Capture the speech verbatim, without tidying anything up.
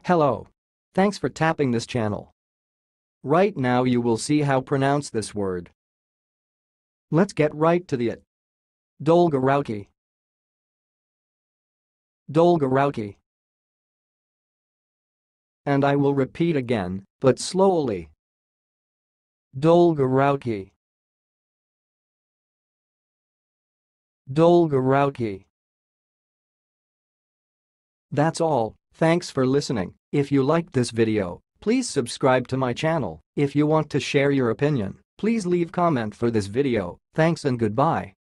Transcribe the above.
Hello. Thanks for tapping this channel. Right now you will see how pronounce this word. Let's get right to the it. Dolgorouki. Dolgorouki. And I will repeat again, but slowly. Dolgorouki. Dolgorouki. That's all. Thanks for listening. If you liked this video, please subscribe to my channel. If you want to share your opinion, please leave comment for this video. Thanks and goodbye.